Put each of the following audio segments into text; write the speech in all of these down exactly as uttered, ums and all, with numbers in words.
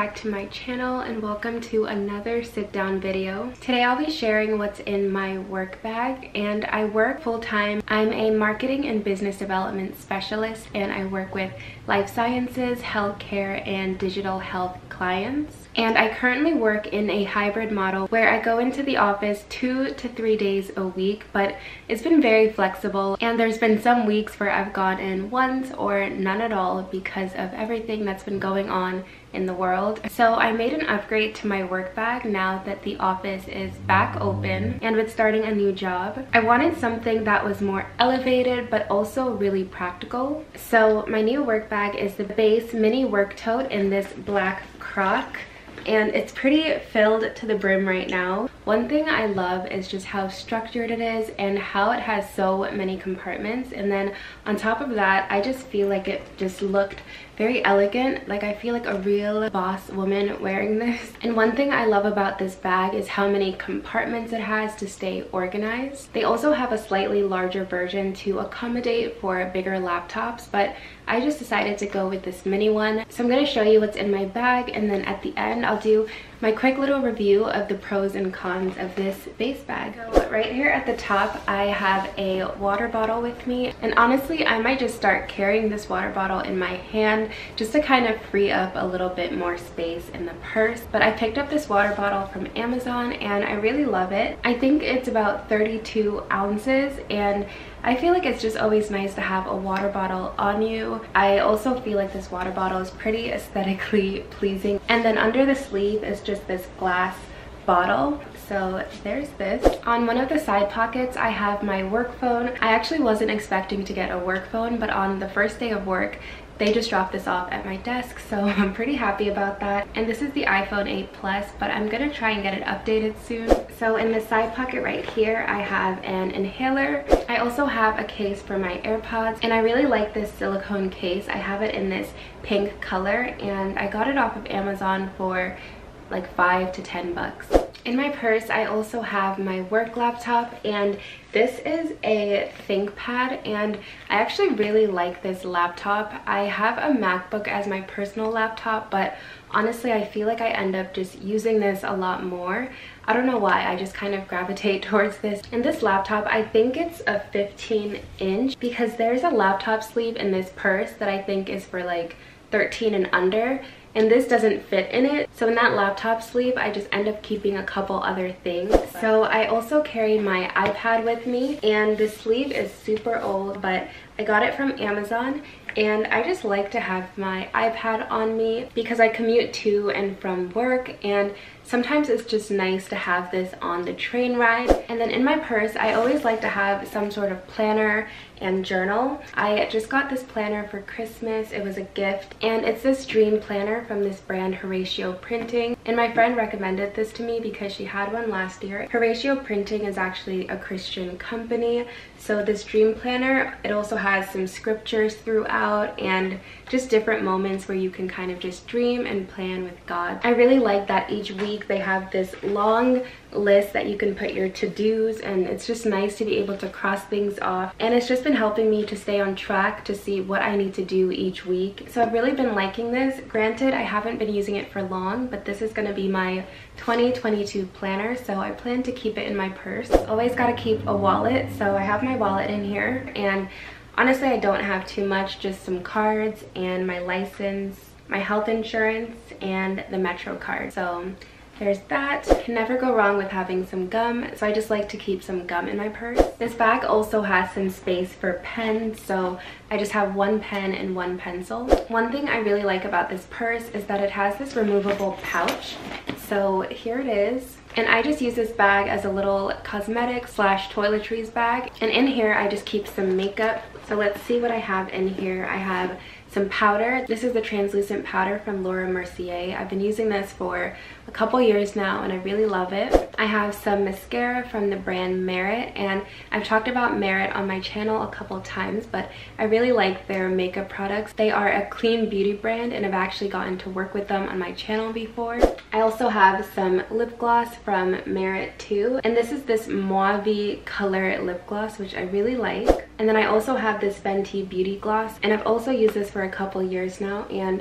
back to my channel and welcome to another sit down video. Today I'll be sharing what's in my work bag, and I work full-time. I'm a marketing and business development specialist, and I work with life sciences, healthcare, and digital health clients. And I currently work in a hybrid model where I go into the office two to three days a week, but it's been very flexible, and there's been some weeks where I've gone in once or none at all because of everything that's been going on in the world. So I made an upgrade to my work bag now that the office is back open and with starting a new job. I wanted something that was more elevated but also really practical. So my new work bag is the Base Mini Work Tote in this black croc, and it's pretty filled to the brim right now. One thing I love is just how structured it is and how it has so many compartments, and then on top of that I just feel like it just looked very elegant. Like I feel like a real boss woman wearing this. And one thing I love about this bag is how many compartments it has to stay organized. They also have a slightly larger version to accommodate for bigger laptops, but I just decided to go with this mini one. So I'm going to show you what's in my bag, and then at the end I'll do my quick little review of the pros and cons of this base bag. So right here at the top I have a water bottle with me, and honestly I might just start carrying this water bottle in my hand just to kind of free up a little bit more space in the purse. But I picked up this water bottle from Amazon and I really love it. I think it's about thirty-two ounces, and I feel like it's just always nice to have a water bottle on you. I also feel like this water bottle is pretty aesthetically pleasing. And then under the sleeve is just this glass bottle. So there's this. On one of the side pockets I have my work phone. I actually wasn't expecting to get a work phone, but on the first day of work they just dropped this off at my desk, so I'm pretty happy about that. And this is the iPhone eight Plus, but I'm gonna try and get it updated soon. So in the side pocket right here I have an inhaler. I also have a case for my AirPods, and I really like this silicone case. I have it in this pink color, and I got it off of Amazon for like five to ten bucks. In my purse I also have my work laptop, and this is a ThinkPad, and I actually really like this laptop. I have a MacBook as my personal laptop, but honestly I feel like I end up just using this a lot more. I don't know why, I just kind of gravitate towards this. And this laptop, I think it's a fifteen inch because there's a laptop sleeve in this purse that I think is for like thirteen and under, and this doesn't fit in it. So in that laptop sleeve I just end up keeping a couple other things. So I also carry my iPad with me, and the sleeve is super old, but I got it from Amazon, and I just like to have my iPad on me because I commute to and from work, and sometimes it's just nice to have this on the train ride. And then in my purse I always like to have some sort of planner and journal. I just got this planner for Christmas. It was a gift, and it's this dream planner from this brand Horatio Printing, and my friend recommended this to me because she had one last year. Horatio Printing is actually a Christian company, so this dream planner, it also has some scriptures throughout and just different moments where you can kind of just dream and plan with God. I really like that each week they have this long list that you can put your to-dos, and it's just nice to be able to cross things off, and it's just been helping me to stay on track to see what I need to do each week. So I've really been liking this. Granted, I haven't been using it for long, but this is going to be my twenty twenty-two planner, so I plan to keep it in my purse. Always got to keep a wallet, so I have my wallet in here, and honestly I don't have too much, just some cards and my license, my health insurance, and the Metro card. So there's that. Can never go wrong with having some gum, so I just like to keep some gum in my purse. This bag also has some space for pens, so I just have one pen and one pencil. One thing I really like about this purse is that it has this removable pouch. So here it is. And I just use this bag as a little cosmetic slash toiletries bag. And in here I just keep some makeup. So let's see what I have in here. I have some powder. This is the translucent powder from Laura Mercier. I've been using this for a couple years now and I really love it. I have some mascara from the brand Merit, and I've talked about Merit on my channel a couple times, but I really like their makeup products. They are a clean beauty brand and I've actually gotten to work with them on my channel before. I also have some lip gloss from Merit too, and this is this mauve color lip gloss which I really like. And then I also have this Fenty Beauty Gloss, and I've also used this for a couple years now, and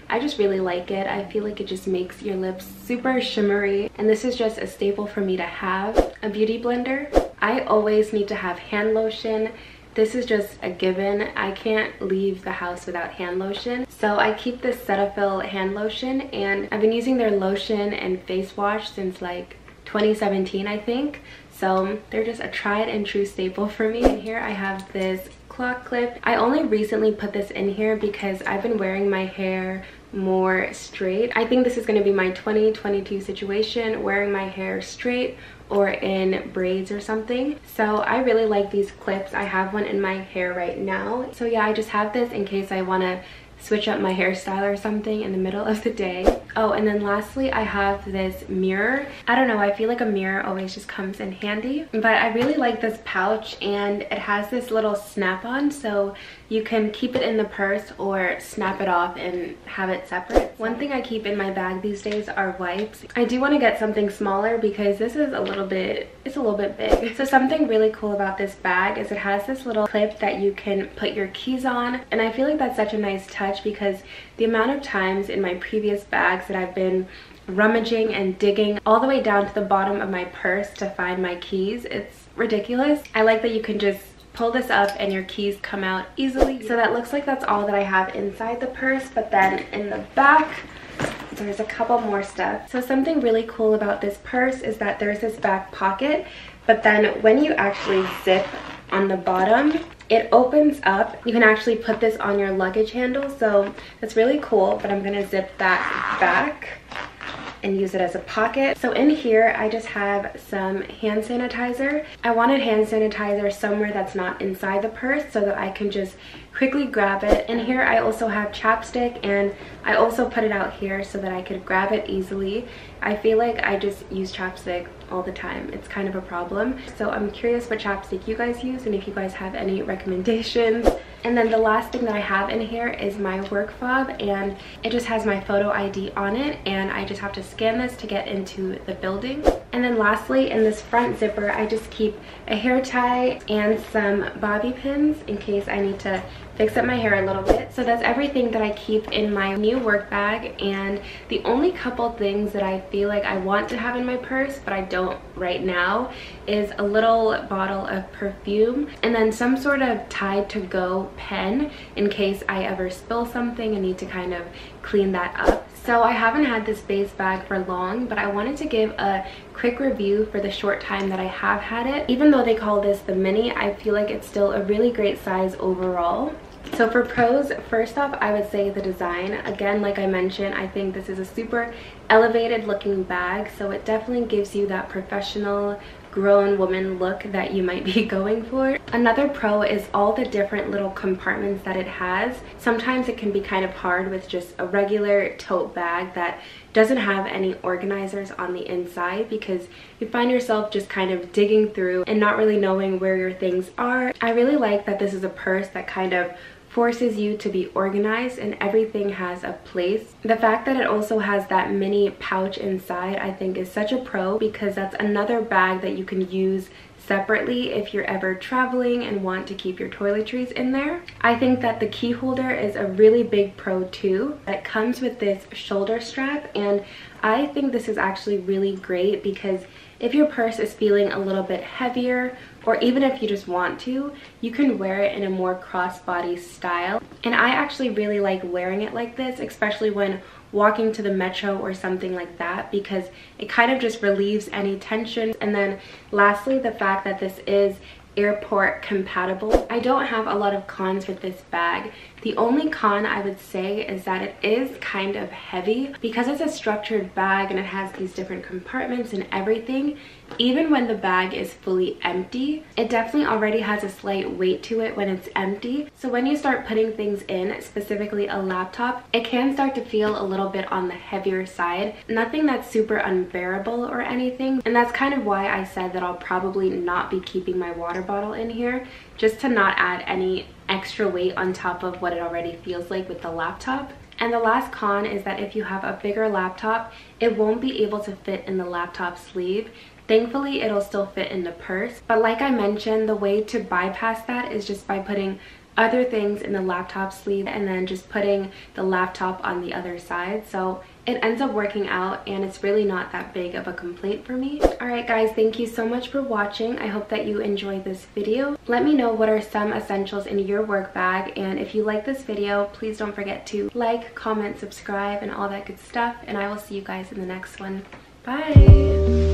I just really like it. I feel like it just makes your lips super shimmery, and this is just a staple for me to have. A beauty blender. I always need to have hand lotion. This is just a given. I can't leave the house without hand lotion. So I keep this Cetaphil hand lotion, and I've been using their lotion and face wash since like twenty seventeen, I think. So they're just a tried and true staple for me. And here I have this claw clip. I only recently put this in here because I've been wearing my hair more straight. I think this is going to be my twenty twenty-two situation, wearing my hair straight or in braids or something. So I really like these clips. I have one in my hair right now. So yeah, I just have this in case I want to switch up my hairstyle or something in the middle of the day. Oh, and then lastly, I have this mirror. I don't know, I feel like a mirror always just comes in handy. But I really like this pouch, and it has this little snap-on, so you can keep it in the purse or snap it off and have it separate. One thing I keep in my bag these days are wipes. I do want to get something smaller because this is a little bit, it's a little bit big. So something really cool about this bag is it has this little clip that you can put your keys on, and I feel like that's such a nice touch because the amount of times in my previous bags that I've been rummaging and digging all the way down to the bottom of my purse to find my keys, it's ridiculous. I like that you can just pull this up and your keys come out easily. So that looks like that's all that I have inside the purse, but then in the back there's a couple more stuff. So something really cool about this purse is that there's this back pocket, but then when you actually zip on the bottom, it opens up. You can actually put this on your luggage handle, so that's really cool. But I'm gonna zip that back and use it as a pocket. So in here I just have some hand sanitizer. I wanted hand sanitizer somewhere that's not inside the purse so that I can just quickly grab it. In here I also have chapstick, and I also put it out here so that I could grab it easily. I feel like I just use chapstick all the time. It's kind of a problem. So I'm curious what chapstick you guys use and if you guys have any recommendations. And then the last thing that I have in here is my work fob, and it just has my photo I D on it, and I just have to scan this to get into the building. And then lastly, in this front zipper, I just keep a hair tie and some bobby pins in case I need to fix up my hair a little bit. So that's everything that I keep in my new work bag, and the only couple things that I feel like I want to have in my purse but I don't right now is a little bottle of perfume and then some sort of Tide to Go pen in case I ever spill something and need to kind of clean that up. So I haven't had this base bag for long, but I wanted to give a quick review for the short time that I have had it. Even though they call this the mini, I feel like it's still a really great size overall. So for pros, first off, I would say the design. Again, like I mentioned, I think this is a super elevated looking bag, so it definitely gives you that professional grown woman look that you might be going for. Another pro is all the different little compartments that it has. Sometimes it can be kind of hard with just a regular tote bag that doesn't have any organizers on the inside because you find yourself just kind of digging through and not really knowing where your things are. I really like that this is a purse that kind of forces you to be organized and everything has a place. The fact that it also has that mini pouch inside I think is such a pro because that's another bag that you can use separately if you're ever traveling and want to keep your toiletries in there. I think that the key holder is a really big pro too. It comes with this shoulder strap, and I think this is actually really great because if your purse is feeling a little bit heavier, or even if you just want to, you can wear it in a more crossbody style. And I actually really like wearing it like this, especially when walking to the metro or something like that, because it kind of just relieves any tension. And then lastly, the fact that this is airport compatible. I don't have a lot of cons with this bag. The only con I would say is that it is kind of heavy because it's a structured bag and it has these different compartments and everything. Even when the bag is fully empty, it definitely already has a slight weight to it when it's empty. So when you start putting things in, specifically a laptop, it can start to feel a little bit on the heavier side. Nothing that's super unbearable or anything. And that's kind of why I said that I'll probably not be keeping my water bottle in here, just to not add any extra weight on top of what it already feels like with the laptop. And the last con is that if you have a bigger laptop, it won't be able to fit in the laptop sleeve. Thankfully, it'll still fit in the purse. But like I mentioned, the way to bypass that is just by putting other things in the laptop sleeve and then just putting the laptop on the other side. So it ends up working out and it's really not that big of a complaint for me. Alright guys, thank you so much for watching. I hope that you enjoyed this video. Let me know what are some essentials in your work bag, and if you like this video, please don't forget to like, comment, subscribe, and all that good stuff, and I will see you guys in the next one. Bye!